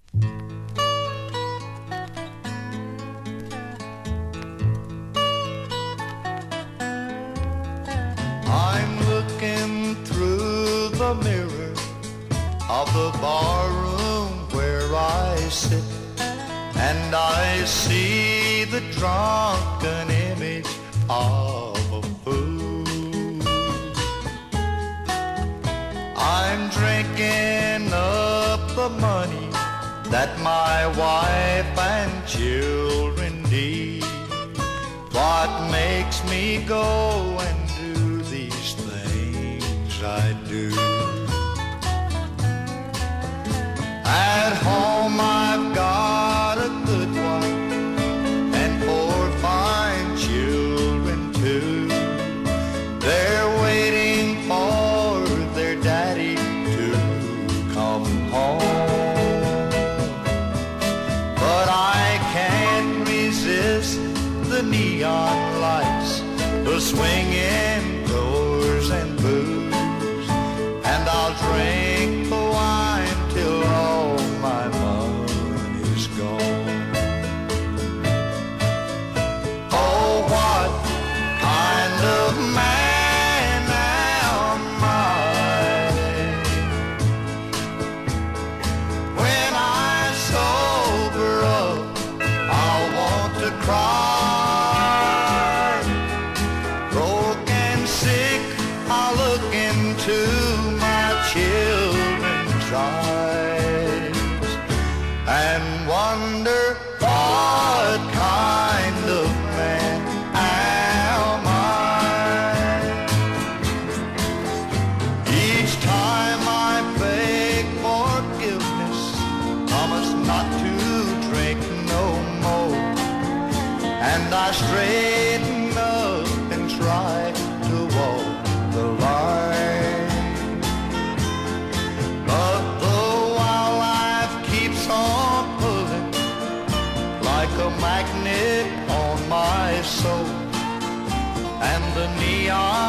I'm looking through the mirror of the barroom where I sit, and I see the drunken image of a fool. I'm drinking up the money that my wife and children need. What makes me go and do these things I do? At home I've got a good wife and 4 fine children too. They're waiting for their daddy to come home. But I can't resist the neon lights, the swinging doors and booze, and I'll drink the wine till all my money's gone. Oh, what kind of man am I? When I sober up, I'll want to cry. Broke and sick, I'll look into my children's eyes and wonder what kind of man am I. Each time I beg forgiveness, promise not to drink no more, and I straighten up and try to walk the line. But the wild life keeps on pulling like a magnet on my soul, and the neon